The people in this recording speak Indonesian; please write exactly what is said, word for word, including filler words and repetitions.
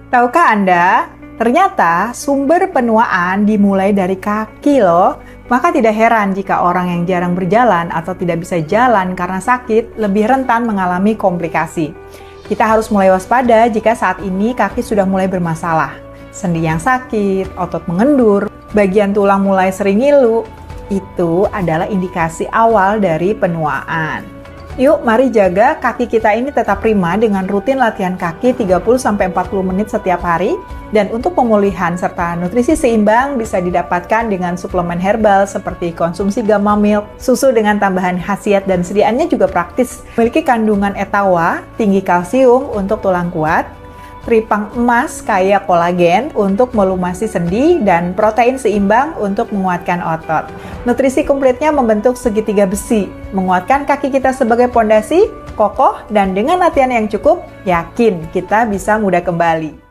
Tahukah Anda, ternyata sumber penuaan dimulai dari kaki loh. Maka tidak heran jika orang yang jarang berjalan atau tidak bisa jalan karena sakit lebih rentan mengalami komplikasi. Kita harus mulai waspada jika saat ini kaki sudah mulai bermasalah. Sendi yang sakit, otot mengendur, bagian tulang mulai sering ngilu. Itu adalah indikasi awal dari penuaan. Yuk, mari jaga kaki kita ini tetap prima dengan rutin latihan kaki tiga puluh sampai empat puluh menit setiap hari. Dan untuk pemulihan serta nutrisi seimbang bisa didapatkan dengan suplemen herbal seperti konsumsi gamma milk, susu dengan tambahan khasiat dan sediaannya juga praktis. Memiliki kandungan etawa, tinggi kalsium untuk tulang kuat, tripang emas kaya kolagen untuk melumasi sendi, dan protein seimbang untuk menguatkan otot. Nutrisi komplitnya membentuk segitiga besi, menguatkan kaki kita sebagai pondasi, kokoh, dan dengan latihan yang cukup, yakin kita bisa mudah kembali.